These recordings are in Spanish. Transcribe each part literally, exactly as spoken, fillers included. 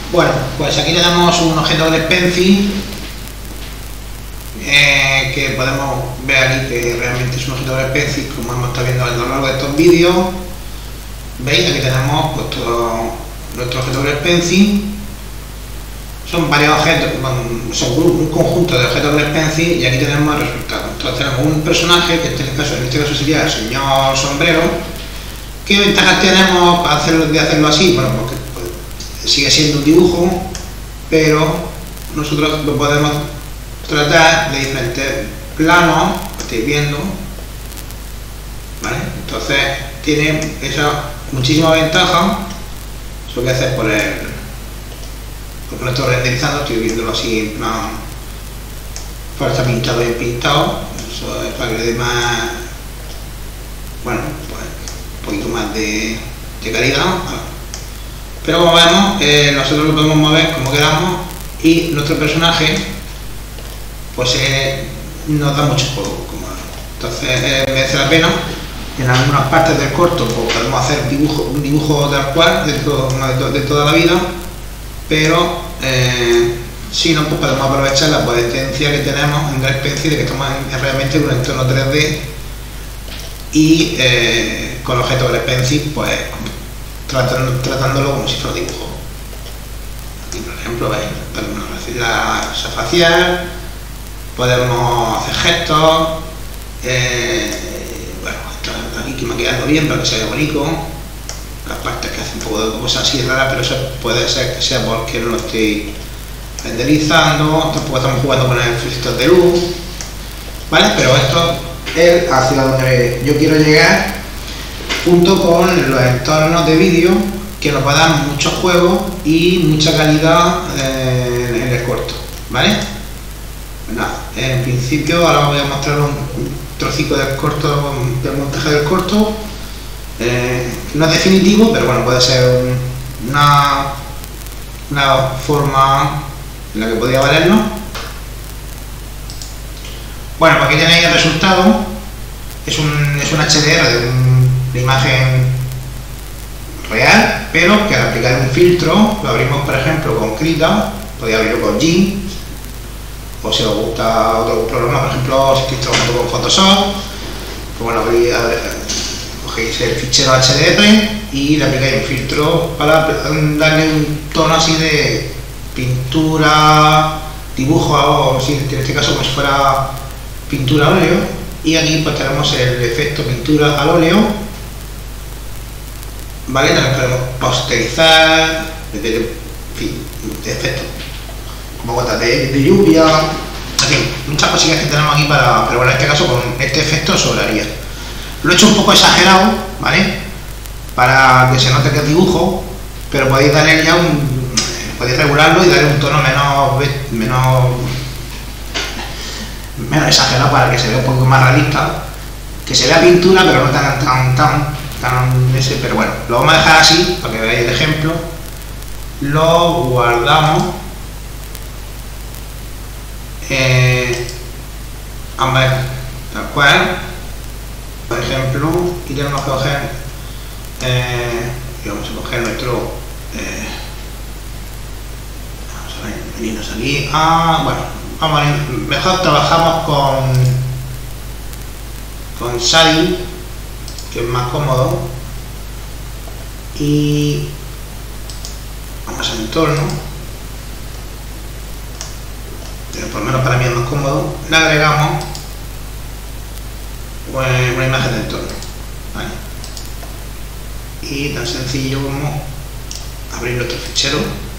Bueno, pues aquí tenemos un objeto de Spency eh, que podemos ver aquí que realmente es un objeto de Spency, como hemos estado viendo a lo largo de estos vídeos. Veis, aquí tenemos pues, todo nuestro objeto de Spency. Son varios objetos, son un conjunto de objetos de Spency y aquí tenemos el resultado. Entonces tenemos un personaje que en este caso, en este caso sería el señor Sombrero. ¿Qué ventajas tenemos para hacerlo, de hacerlo así? Bueno, porque pues, sigue siendo un dibujo, pero nosotros lo podemos tratar de diferentes planos, lo estáis viendo, ¿vale? Entonces tiene esa muchísima ventaja. Eso que hacer por el porque lo estoy renderizando, estoy viéndolo así en plan falta pintado y pintado. Eso es para que le dé más, bueno, pues un poquito más de, de calidad. Pero como vemos, eh, nosotros lo podemos mover como queramos y nuestro personaje pues eh, nos da mucho juego. Como, entonces eh, merece la pena. En algunas partes del corto pues, podemos hacer dibujo, un dibujo tal cual de, todo, de, de toda la vida, pero eh, si no, pues podemos aprovechar la potencia que tenemos en Spency de que estamos en, realmente en un entorno tres D y eh, con objetos de Spency pues tratando, tratándolo como si fuera dibujo. Aquí por ejemplo veis, podemos hacer la asa facial, podemos hacer gestos, eh, bueno, aquí que me ha quedado bien para que se vea bonito. Las partes que hacen un poco de cosas así raras, pero eso puede ser que sea porque no lo estoy renderizando, tampoco estamos jugando con el filtro de luz, ¿vale? Pero esto es hacia donde yo quiero llegar, junto con los entornos de vídeo que nos va a dar muchos juegos y mucha calidad eh, en el corto, ¿vale? Pues nada, en principio ahora voy a mostrar un, un trocito del corto, del montaje del corto. Eh, no es definitivo, pero bueno, puede ser un, una, una forma en la que podría valernos. Bueno, pues aquí tenéis el resultado. Es un, es un H D R de un, una imagen real, pero que al aplicar un filtro, lo abrimos por ejemplo con Krita, podéis abrirlo con G, o si os gusta otro programa, por ejemplo, si estáis trabajando con Photoshop, pues bueno, abrís, cogéis el fichero H D R y le aplicáis un filtro para darle un tono así de pintura, dibujo, o si en este caso como si fuera pintura al óleo, y aquí pues tenemos el efecto pintura al óleo, ¿vale? También podemos posterizar, meter, en fin, efectos como gotas de, de lluvia, en fin, muchas cosillas que tenemos aquí para, pero bueno, en este caso con este efecto sobraría. Lo he hecho un poco exagerado, ¿vale? Para que se note que es dibujo, pero podéis darle ya un, podéis regularlo y darle un tono menos, menos, menos exagerado para que se vea un poco más realista, que se vea pintura, pero no tan, tan, tan, tan ese, pero bueno, lo vamos a dejar así para que veáis el ejemplo. Lo guardamos. Eh, vamos a ver, tal cual, por ejemplo, y tenemos que coger, eh, y vamos a coger nuestro, eh, vamos a ver, venirnos aquí, ah, bueno, vamos a ver, mejor trabajamos con, con Shading, que es más cómodo, y vamos al entorno. Pero por lo menos para mí es más cómodo, le agregamos pues, una imagen de entorno, ¿vale? Y tan sencillo como abrir nuestro fichero,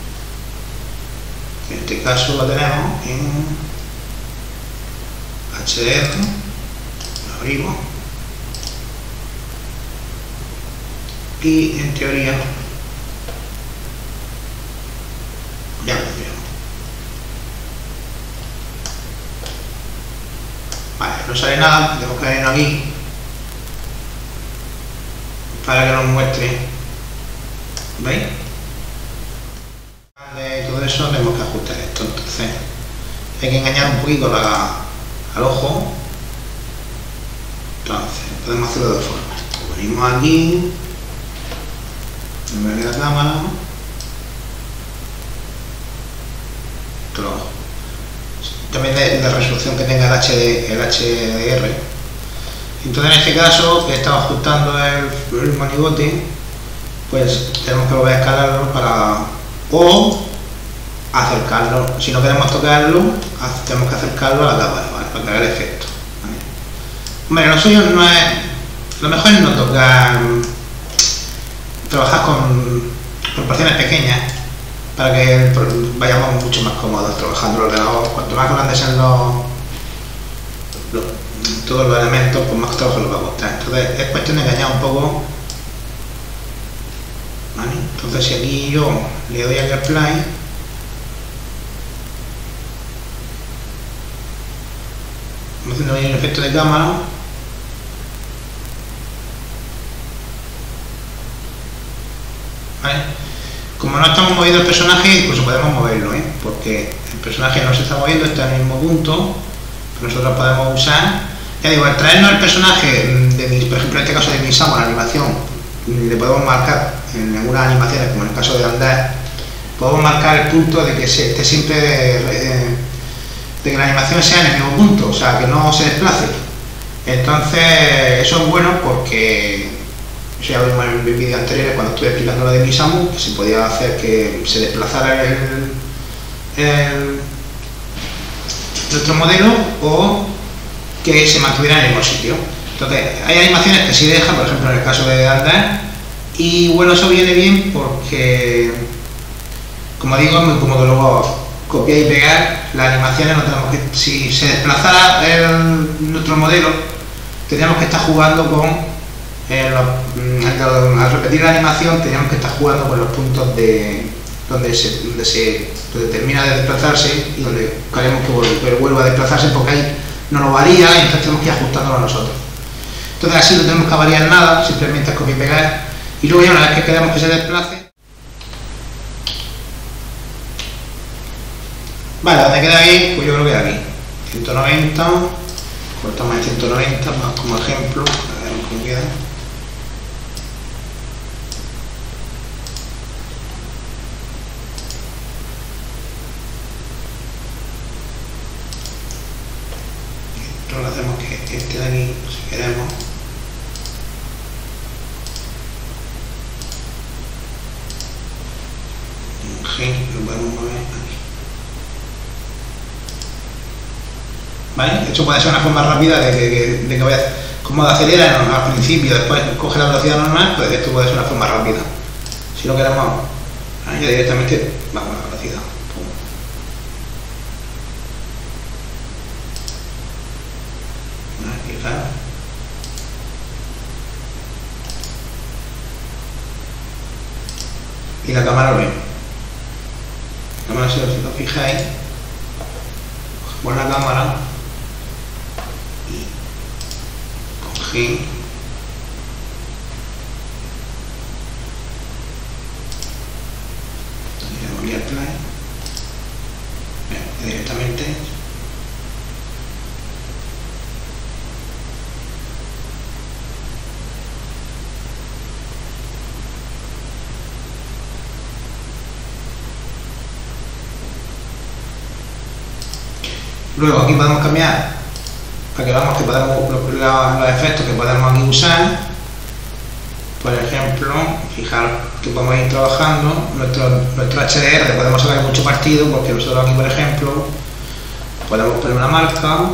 que en este caso lo tenemos en H D R, lo abrimos y en teoría ya lo tenemos. Vale, no sale nada, tenemos que venir aquí para que nos muestre, ¿veis? De todo eso tenemos que ajustar esto, entonces hay que engañar un poquito la, al ojo. Entonces podemos hacerlo de dos formas. Venimos aquí, en vez de la cámara, también de la resolución que tenga el, H D, el H D R. Entonces en este caso, que estamos ajustando el, el monigote, pues tenemos que volver a escalarlo para, o acercarlo. Si no queremos tocarlo, tenemos que acercarlo a la cámara, ¿vale? Para que haga el efecto, ¿vale? Hombre, lo suyo no es, lo mejor es no tocar, trabajar con proporciones pequeñas para que vayamos mucho más cómodos trabajando el ordenador. Cuanto más grandes sean los, los todos los elementos, pues más trabajo nos va a costar. Entonces es cuestión de engañar un poco, ¿vale? Entonces si aquí yo le doy al apply, vamos haciendo bien el efecto de cámara, ¿vale? Como no estamos moviendo el personaje, incluso podemos moverlo, ¿eh? Porque el personaje no se está moviendo, está en el mismo punto, pero nosotros podemos usar, ya digo, al traernos el personaje, de mis, por ejemplo en este caso de mi Samu, la animación, le podemos marcar en algunas animaciones, como en el caso de andar, podemos marcar el punto de que se esté siempre, eh, de que la animación sea en el mismo punto, o sea, que no se desplace. Entonces eso es bueno porque, eso ya lo vimos en vídeos anteriores cuando estuve explicando lo de mi Samu, que se podía hacer que se desplazara el, el, nuestro modelo o que se mantuviera en el mismo sitio. Entonces hay animaciones que sí dejan, por ejemplo en el caso de andar, y bueno, eso viene bien porque, como digo, es muy cómodo luego copiar y pegar las animaciones. No tenemos que, si se desplazara el, nuestro modelo, tendríamos que estar jugando con Eh, lo, al repetir la animación teníamos que estar jugando con los puntos de donde se, donde se donde termina de desplazarse y donde queremos que vuelva, vuelva a desplazarse, porque ahí no lo varía y entonces tenemos que ir ajustándolo a nosotros. Entonces así no tenemos que variar nada, simplemente es copiar y pegar, y luego ya una vez que queremos que se desplace, vale, donde queda ahí, pues yo creo que aquí ciento noventa, cortamos en ciento noventa más como ejemplo, a ver cómo queda. Lo hacemos que este de aquí, si queremos, un G, lo podemos mover aquí, ¿vale? Esto puede ser una forma rápida de que, de, de que vaya, como de acelerar al principio, después coge la velocidad normal, pues esto puede ser una forma rápida. Si lo queremos, ya directamente vamos a la velocidad. Claro. Y la cámara lo ve. La cámara, si os fijáis, cogemos la cámara y cogí le voy a apply directamente. Luego aquí podemos cambiar para que veamos que podemos los, los efectos que podemos aquí usar. Por ejemplo, fijaros que podemos ir trabajando nuestro, nuestro H D R, podemos sacar mucho partido porque nosotros aquí, por ejemplo, podemos poner una marca,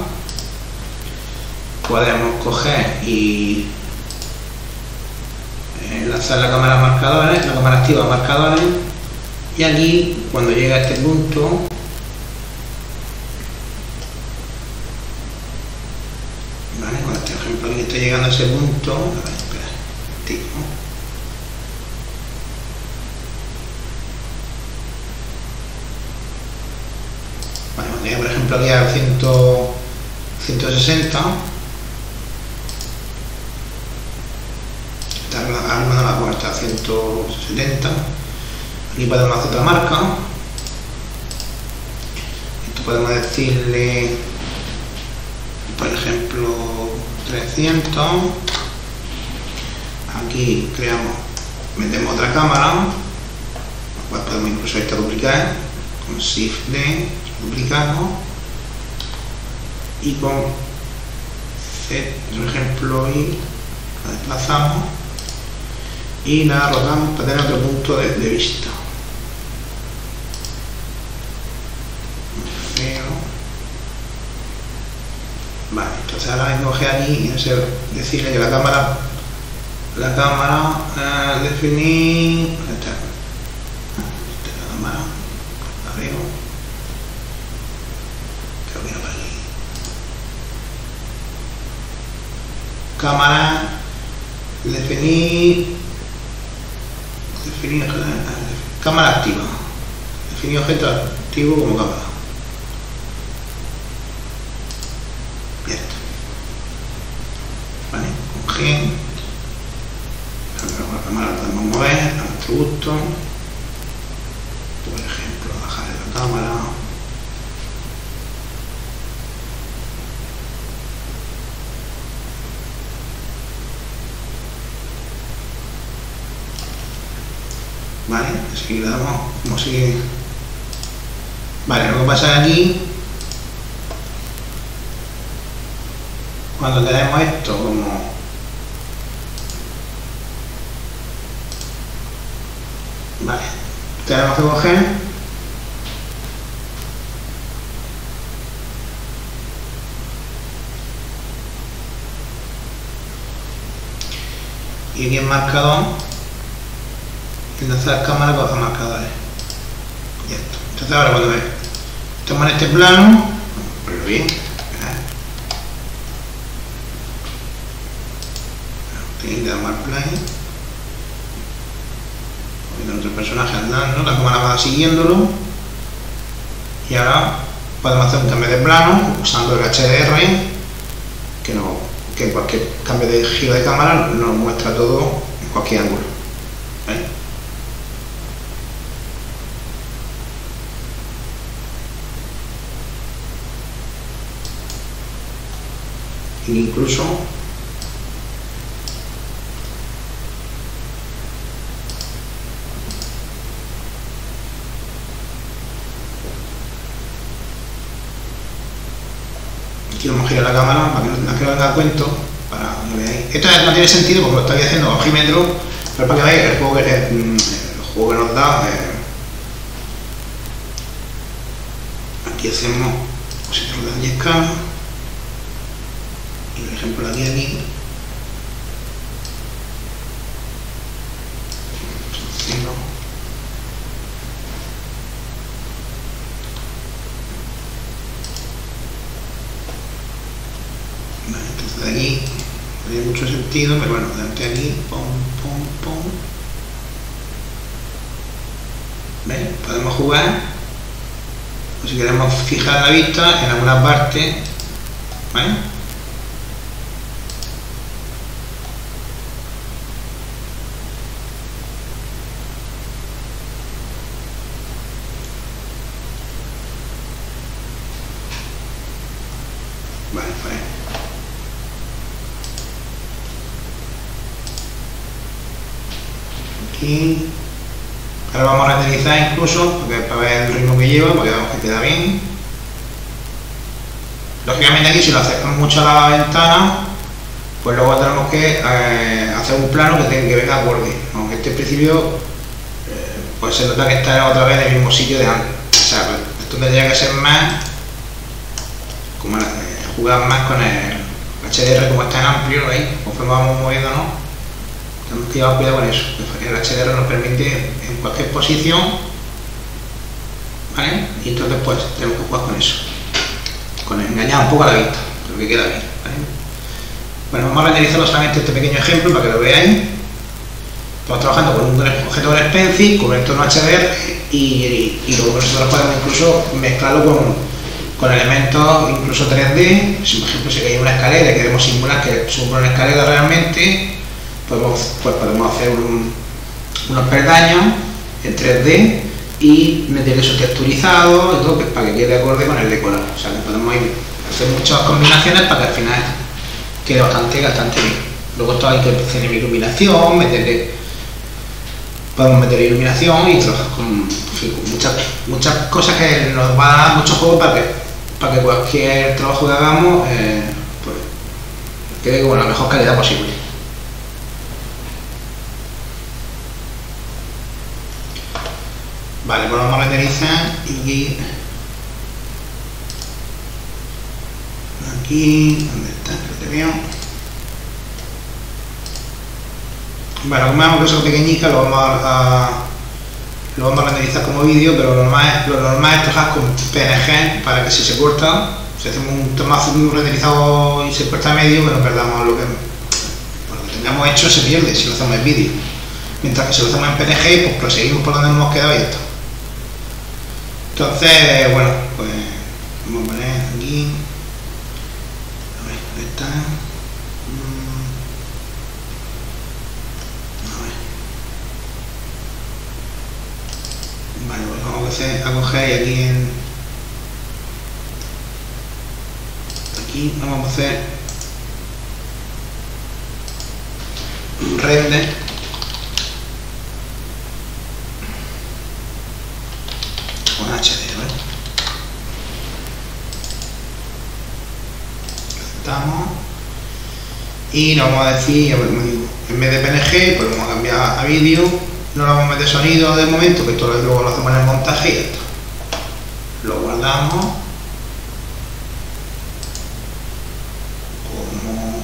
podemos coger y enlazar la cámara a marcadores, la cámara activa a marcadores, y aquí cuando llega a este punto, ¿vale? Con este ejemplo aquí estoy llegando a ese punto, a ver, espera, tipo. Vale, cuando llegue por ejemplo aquí a ciento sesenta, está armando la puerta a ciento setenta, aquí podemos hacer otra marca, esto podemos decirle, por ejemplo, trescientos, aquí creamos, metemos otra cámara, la cual podemos incluso esta duplicar con Shift D, duplicamos y con C, por ejemplo, y la desplazamos y la rotamos para tener otro punto de, de vista. Vale, entonces ahora hay que coger aquí y decirle que la cámara la cámara eh, definir esta, esta la cámara arriba, creo que no para aquí, cámara definir definir cámara activa, definir objeto activo como cámara. G, la cámara la podemos mover a nuestro gusto, por ejemplo, bajar la cámara, vale, así le damos como si, vale, lo que pasa aquí, cuando tenemos esto como vale, tenemos que coger y aquí en marcador enlazar las cámaras con los marcadores. Y esto. Entonces ahora cuando estamos en este plano, pero bien, tenéis que dar más play. Otro personaje andando, la cámara va siguiéndolo y ahora podemos hacer un cambio de plano usando el H D R que, no, que cualquier cambio de giro de cámara nos muestra todo en cualquier ángulo. ¿Veis? E incluso quiero girar la cámara para que no, que no venga a cuento, para que veáis. Esto no tiene sentido porque lo estoy haciendo a ojímetro, pero para que veáis el juego que, el juego que nos da. Eh, aquí hacemos posición de diez K y por ejemplo aquí aquí de aquí no tiene mucho sentido, pero bueno, delante de aquí, pum, pum, pum. ¿Ven? Podemos jugar, o si queremos fijar la vista en alguna parte, ¿vale? Vale, pues. Aquí. Ahora vamos a renderizar incluso, porque para ver el ritmo que lleva, porque vemos que queda bien. Lógicamente aquí si lo acercamos mucho a la ventana, pues luego tenemos que eh, hacer un plano que, tenga, que venga acorde. Aunque este principio, eh, pues se nota que está otra vez en el mismo sitio de antes. O sea, pues, esto tendría que ser más, como eh, jugar más con el H D R como está en amplio, ¿veis? Conforme vamos moviéndonos, tenemos que llevar cuidado con eso. El H D R nos permite en cualquier posición, ¿vale? Y entonces pues tenemos que jugar con eso, con engañar un poco a la vista, pero que queda bien, ¿vale? Bueno, vamos a renderizarlo solamente este pequeño ejemplo para que lo veáis. Estamos trabajando con un objeto de Pencil, con un entorno H D R y, y, y luego nosotros podemos incluso mezclarlo con, con elementos incluso tres D. Si por ejemplo si hay una escalera y queremos simular que sube una escalera realmente, podemos, pues podemos hacer un, unos peldaños en tres D y meter eso texturizado y todo, pues, para que quede acorde con el decorado. O sea que podemos ir a hacer muchas combinaciones para que al final quede bastante, bastante bien. Luego esto hay que hacer iluminación, meterle podemos meter iluminación y trabajar con, en fin, con muchas, muchas cosas que nos van a dar mucho juego para que, para que cualquier trabajo que hagamos eh, pues, quede con la mejor calidad posible. Vale, pues vamos a renderizar y aquí, aquí, ¿dónde está? Que te veo. Bueno, como vemos que son pequeñitas, lo vamos a, a, lo vamos a renderizar como vídeo, pero lo normal, lo normal es trabajar con P N G para que si se corta, si hacemos un tomazo muy renderizado y se corta a medio, que no perdamos lo que, bueno, lo que tengamos hecho, se pierde si lo hacemos en vídeo. Mientras que si lo hacemos en P N G, pues proseguimos por donde nos hemos quedado y ya está. Entonces, bueno, pues vamos a poner aquí, a ver, ¿dónde está? Vale, pues vamos a, hacer, a coger y aquí en aquí vamos a hacer un render con H D, ¿vale? Aceptamos y nos vamos a decir, en vez de P N G, pues vamos a cambiar a vídeo. No le vamos a meter sonido de momento, que esto luego lo hacemos en el montaje y ya está. Lo guardamos como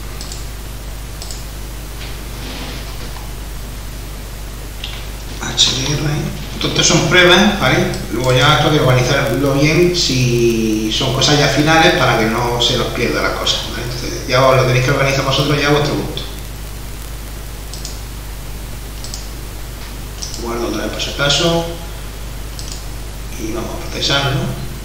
H D R. Entonces son pruebas, ¿vale? Luego ya esto hay que organizarlo bien si son cosas ya finales para que no se nos pierda las cosas, ¿vale? Entonces ya os lo tenéis que organizar vosotros ya a vuestro gusto. Guardo otra vez por si acaso y vamos a procesarlo.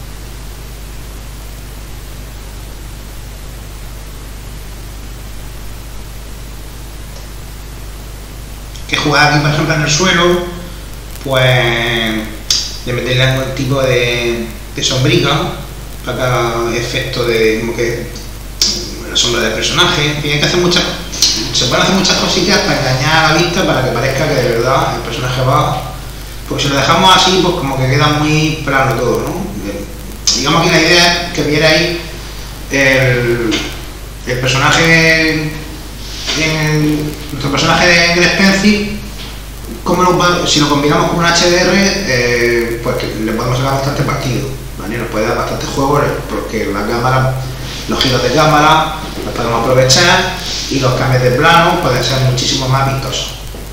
Que jugar aquí, por ejemplo, en el suelo, pues de meterle algún tipo de, de sombrica para que haga efecto de como que la sombra del personaje. En fin, hay que hacer muchas se pueden hacer muchas cositas para engañar a la vista, para que parezca que de verdad el personaje va, porque si lo dejamos así, pues como que queda muy plano todo, ¿no? Digamos que la idea es que vierais el, el personaje, en, nuestro personaje de Greg Spencer, como lo, si lo combinamos con un H D R, eh, pues le podemos sacar bastante partido, ¿vale? Nos puede dar bastante juego porque la cámara, los giros de cámara los podemos aprovechar y los cambios de plano pueden ser muchísimo más vistosos,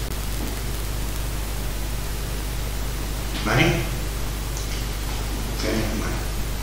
¿vale? Okay, bueno.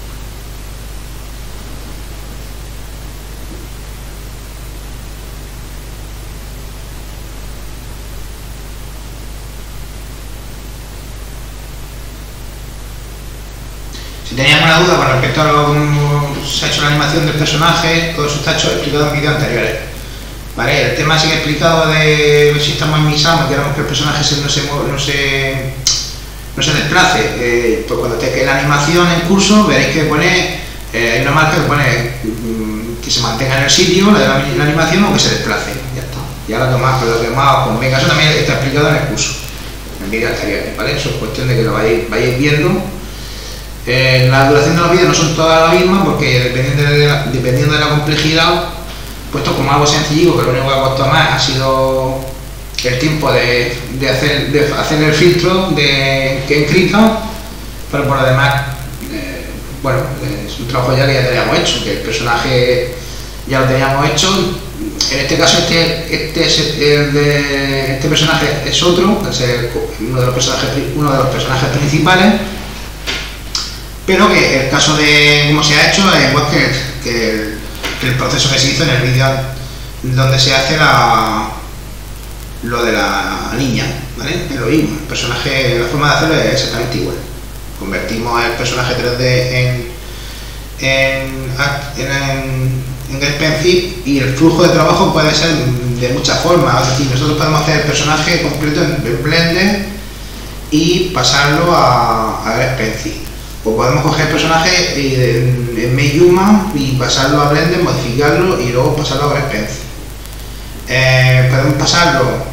Si tenéis alguna duda con respecto a lo que se ha hecho la animación del personaje, todo eso está hecho explicado en vídeos anteriores. Vale, el tema sigue explicado de si estamos en Misamo y queremos que el personaje se, no, se, no, se, no se desplace. Eh, pues cuando esté la animación en curso, veréis que pone, eh, hay una marca que pone mm, que se mantenga en el sitio la, la, la animación o que se desplace. Ya está. Ya lo que más, lo que más os convenga, eso también está explicado en el curso, en vídeos anteriores. ¿Vale? Eso es cuestión de que lo vayáis, vayáis viendo. Eh, la duración de los vídeos no son todas las mismas porque dependiendo de la, dependiendo de la complejidad, puesto como algo sencillo, que lo único que ha costado más ha sido el tiempo de, de, hacer, de hacer el filtro de, que he escrito, pero por lo demás, eh, bueno, es un trabajo ya que ya teníamos hecho, que el personaje ya lo teníamos hecho. En este caso, este, este, es el de, este personaje es otro, es el, uno, de los personajes, uno de los personajes principales. Pero que el caso de cómo se ha hecho es igual que, que, el, que el proceso que se hizo en el vídeo donde se hace la, lo de la niña, ¿vale? Es lo mismo, el personaje, la forma de hacerlo es exactamente igual. Convertimos el personaje tres D en, en, en, en Greg Spencer y el flujo de trabajo puede ser de muchas formas. Es decir, nosotros podemos hacer el personaje completo en Blender y pasarlo a, a Greg Spencer. O podemos coger el personaje en, en Mayuma y pasarlo a Blender, modificarlo y luego pasarlo a Greg Spencer. Eh, podemos pasarlo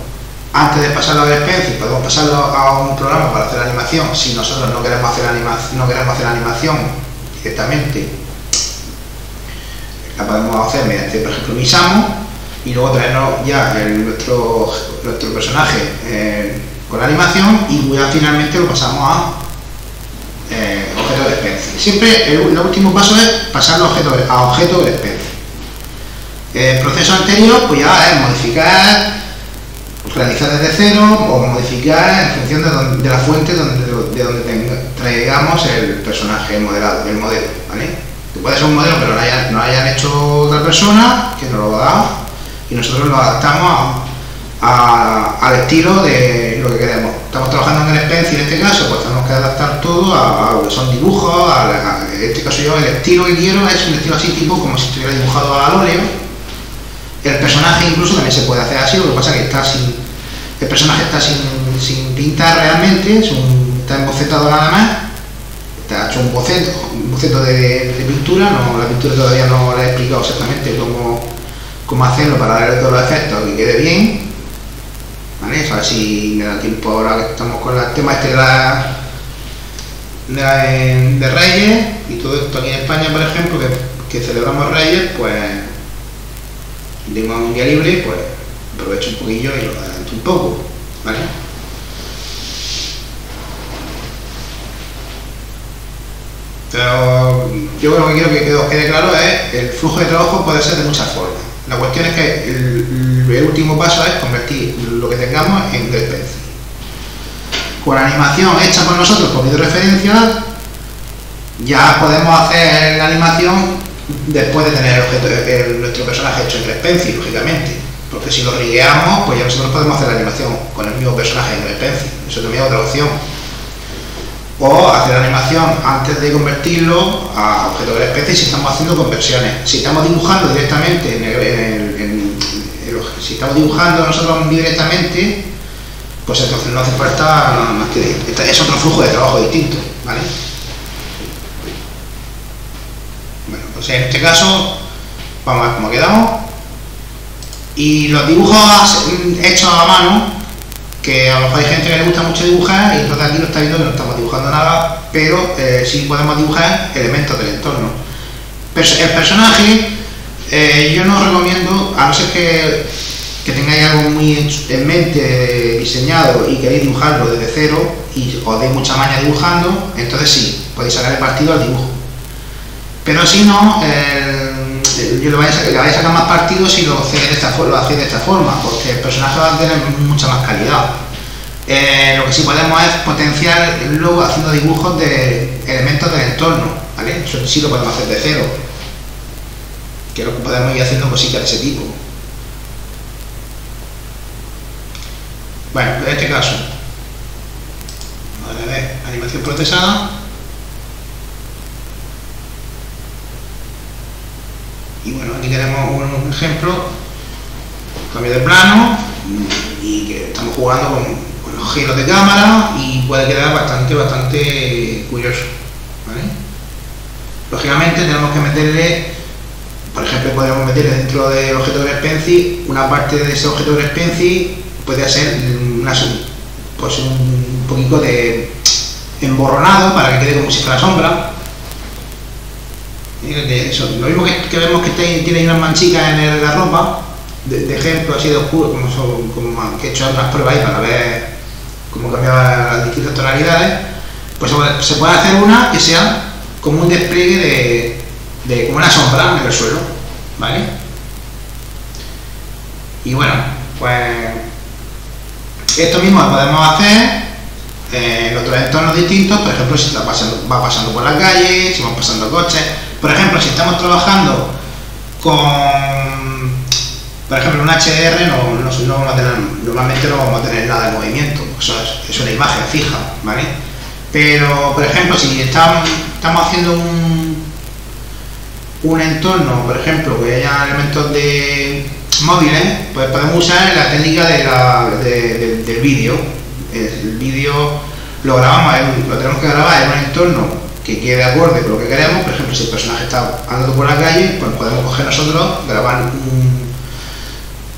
antes de pasarlo al Spencil, podemos pasarlo a un programa para hacer la animación. Si nosotros no queremos hacer anima no queremos hacer animación directamente, la podemos hacer mediante, por ejemplo, Misamo, y luego traernos ya el, nuestro, nuestro personaje eh, con la animación, y ya finalmente lo pasamos a eh, objeto de Spencil. Siempre el, el último paso es pasar los objetos a objeto de Spencil. El proceso anterior pues ya es modificar, realizar desde cero o modificar en función de, donde, de la fuente donde, de donde tenga, traigamos el personaje modelado, el modelo, ¿vale? Que puede ser un modelo pero no hayan, no hayan hecho otra persona que nos lo da, y nosotros lo adaptamos a, a, al estilo de lo que queremos. Estamos trabajando en el Spencil en este caso, pues tenemos que adaptar todo a, a lo que son dibujos, a, a, en este caso yo el estilo que quiero es un estilo así tipo como si estuviera dibujado al óleo. El personaje incluso también se puede hacer así, lo que pasa es que está sin, el personaje está sin, sin pintar realmente, es un, está embocetado nada más, está hecho un boceto, un boceto de, de pintura, no, la pintura todavía no la he explicado exactamente cómo, cómo hacerlo para darle todos los efectos que quede bien, ¿vale? A ver si me da tiempo ahora que estamos con el tema este de, la, de, la, de Reyes y todo esto aquí en España, por ejemplo, que, que celebramos Reyes, pues tengo un día libre, pues aprovecho un poquillo y lo adelanto un poco, ¿vale? Pero yo lo que quiero que os quede claro es el flujo de trabajo puede ser de muchas formas. La cuestión es que el, el último paso es convertir lo que tengamos en Spencil. Con la animación hecha por nosotros por videoreferencia, ya podemos hacer la animación después de tener el objeto, el, nuestro personaje hecho en Spencil, lógicamente, porque si lo rigueamos, pues ya nosotros podemos hacer la animación con el mismo personaje en Spencil. Eso también es otra opción. O hacer la animación antes de convertirlo a objeto de Spencil si estamos haciendo conversiones. Si estamos dibujando directamente en el, en el, en el, si estamos dibujando nosotros directamente, pues entonces no hace falta más que este es otro flujo de trabajo distinto, ¿vale? Pues en este caso vamos a ver cómo quedamos, y los dibujos hechos a mano, que a lo mejor hay gente que le gusta mucho dibujar y entonces aquí lo está viendo que no estamos dibujando nada, pero eh, sí podemos dibujar elementos del entorno. El personaje eh, yo no recomiendo, a no ser que, que tengáis algo muy en mente diseñado y queréis dibujarlo desde cero y os deis mucha maña dibujando, entonces sí, podéis sacar el partido al dibujo. Pero si no, eh, yo le voy a sacar, le voy a sacar más partido si lo hacéis de esta, lo hacéis de esta forma, porque el personaje va a tener mucha más calidad. Eh, lo que sí podemos es potenciar luego haciendo dibujos de elementos del entorno, ¿vale? Eso sí lo podemos hacer de cero, que es lo que podemos ir haciendo cositas de ese tipo. Bueno, en este caso, vamos a ver, animación procesada. Y bueno, aquí tenemos un ejemplo, cambio de plano, y que estamos jugando con, con los giros de cámara y puede quedar bastante, bastante curioso, ¿vale? Lógicamente tenemos que meterle, por ejemplo, podemos meterle dentro del objeto de Spencil, una parte de ese objeto de Spencil puede ser una, pues un poquito de emborronado para que quede como si fuera sombra. Eso, lo mismo que, que vemos que tiene unas manchitas en el, la ropa, de, de ejemplo así de oscuro, como, son, como que he hecho unas pruebas ahí para ver cómo cambiaban las distintas tonalidades, pues se puede hacer una que sea como un despliegue de, de como una sombra en el suelo, ¿vale? Y bueno, pues esto mismo lo podemos hacer en otros entornos distintos, por ejemplo si está pasando, va pasando por la calle, si van pasando coches. Por ejemplo, si estamos trabajando con, por ejemplo, un H D R, no, no, no vamos a tener, normalmente no vamos a tener nada de movimiento, eso es, es una imagen fija, ¿vale? Pero, por ejemplo, si estamos, estamos haciendo un, un entorno, por ejemplo, que haya elementos de móviles, pues podemos usar la técnica de la, de, de, del vídeo. El vídeo lo grabamos, lo tenemos que grabar en un entorno que quede acorde con lo que queremos. Por ejemplo, si el personaje está andando por la calle, pues podemos coger nosotros, grabar un,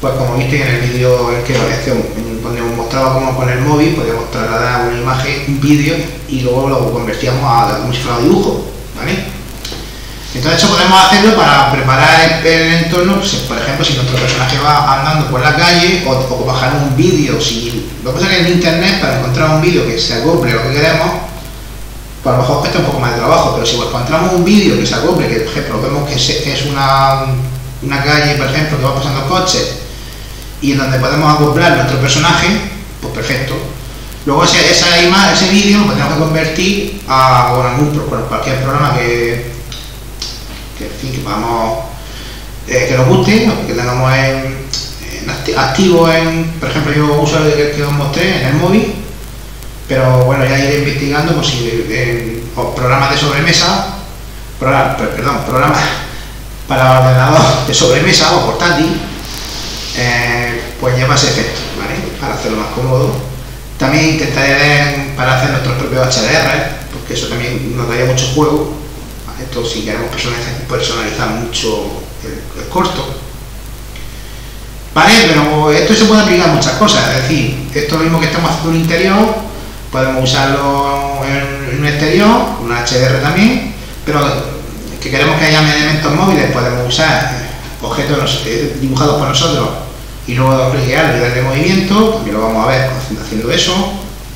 pues como viste en el vídeo en que este, donde os mostraba cómo con el móvil podíamos trasladar una imagen, un vídeo y luego lo convertíamos a como si fuera un dibujo, ¿vale? Entonces eso podemos hacerlo para preparar el, el entorno, pues, por ejemplo si nuestro personaje va andando por la calle o, o bajar un vídeo, si lo que pasa es que en internet para encontrar un vídeo que se acople a lo que queremos, pues a lo mejor cuesta un poco más de trabajo, pero si encontramos un vídeo que se acople, que por ejemplo vemos que es una, una calle por ejemplo que va pasando coches y en donde podemos acoplar nuestro personaje, pues perfecto. Luego ese, esa imagen, ese vídeo lo tenemos que convertir a bueno, algún, bueno, cualquier programa que, que, en fin, que podamos, eh, que nos guste, o que tengamos en, en activo en, por ejemplo yo uso el que, que os mostré en el móvil, pero bueno ya iré investigando pues, si, en, o programas de sobremesa, programa, perdón, programas para ordenador de sobremesa o portátil. Eh, pues lleva ese efecto, ¿vale? Para hacerlo más cómodo. También intentaré ver para hacer nuestros propios H D R, porque eso también nos daría mucho juego, ¿vale? Esto si queremos personalizar, personalizar mucho el, el corto, ¿vale? Pero esto se puede aplicar a muchas cosas, es decir, esto mismo que estamos haciendo en un interior, podemos usarlo en, en un exterior, un H D R también, pero que queremos que haya elementos móviles, podemos usar objetos dibujados por nosotros y luego crearlo y darle movimiento, también lo vamos a ver haciendo eso.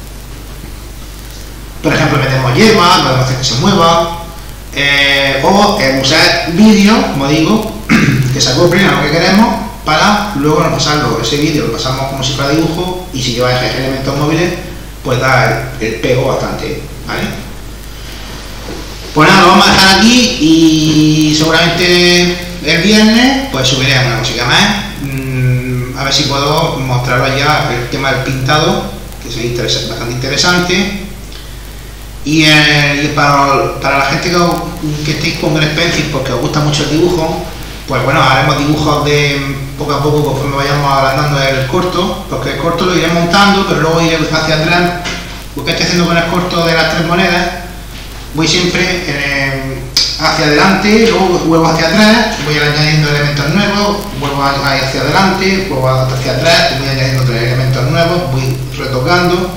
Por ejemplo, metemos hierba, podemos hacer que se mueva, eh, o eh, usar vídeos, como digo, que se acoplen a lo que queremos para luego pasarlo, ese vídeo lo pasamos como si fuera dibujo y si lleva elementos móviles, pues da el, el pego bastante, ¿vale? Pues nada, lo vamos a dejar aquí y seguramente el viernes pues subiré una cosita más, mm, a ver si puedo mostraros ya el tema del pintado, que es interesa, bastante interesante. Y, eh, y para, para la gente que, os, que estéis con Green Pencil porque os gusta mucho el dibujo, pues bueno, haremos dibujos de poco a poco conforme vayamos agrandando el corto, porque el corto lo iré montando, pero luego iré hacia atrás, porque estoy haciendo con el corto de las tres monedas, voy siempre eh, hacia adelante, luego vuelvo hacia atrás, voy añadiendo elementos nuevos, vuelvo hacia adelante, vuelvo hacia atrás, voy añadiendo tres elementos nuevos, voy retocando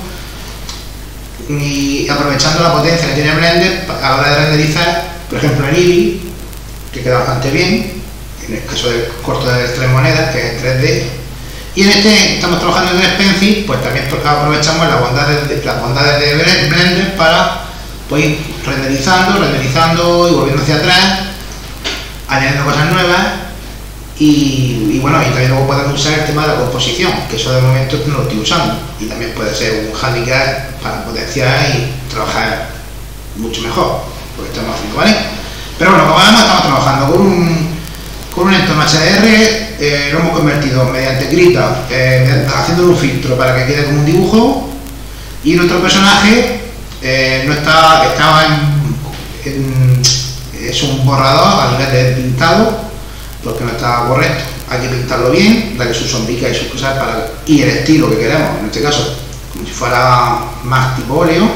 y aprovechando la potencia que tiene Blender a la hora de renderizar, por ejemplo en Eevee, que queda bastante bien, en el caso del corto de tres monedas, que es en tres D, y en este estamos trabajando en Green Pencil, pues también aprovechamos las bondades de, las bondades de Blender para pues, ir renderizando, renderizando y volviendo hacia atrás, añadiendo cosas nuevas y, y bueno, y también luego podemos usar el tema de la composición, que eso de momento no lo estoy usando y también puede ser un handicap para potenciar y trabajar mucho mejor, lo que estamos haciendo, ¿vale? Pero bueno, como vemos, estamos trabajando con un, con un entorno H D R, eh, lo hemos convertido mediante Krita, eh, haciéndole un filtro para que quede como un dibujo y nuestro personaje eh, no está, estaba en, en, es un borrador a nivel de pintado porque no está correcto, hay que pintarlo bien, darle su sombrica y sus cosas para, y el estilo que queremos, en este caso como si fuera más tipo óleo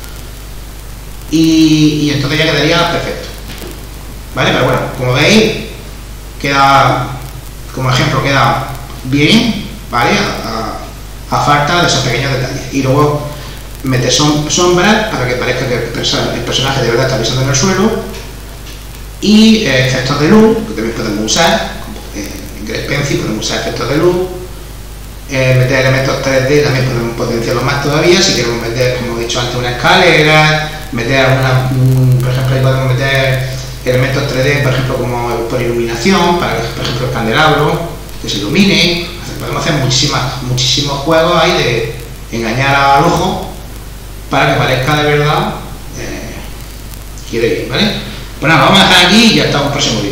y, y entonces ya quedaría perfecto, ¿vale? Pero bueno, como veis queda, como ejemplo, queda bien, ¿vale? A, a, a falta de esos pequeños detalles y luego meter som, sombras para que parezca que el, el personaje de verdad está pisando en el suelo y eh, efectos de luz que también podemos usar, eh, en Green Pencil podemos usar efectos de luz, eh, meter elementos tres D también podemos potenciarlo más todavía si queremos meter, como he dicho antes, una escalera, meter alguna, um, por ejemplo ahí podemos meter elementos tres D, por ejemplo como por iluminación, para que por ejemplo el candelabro que se ilumine, podemos hacer muchísimas, muchísimos juegos ahí de engañar al ojo para que parezca de verdad eh, quiere ir, ¿vale? Bueno, vamos a dejar aquí y ya está un próximo vídeo.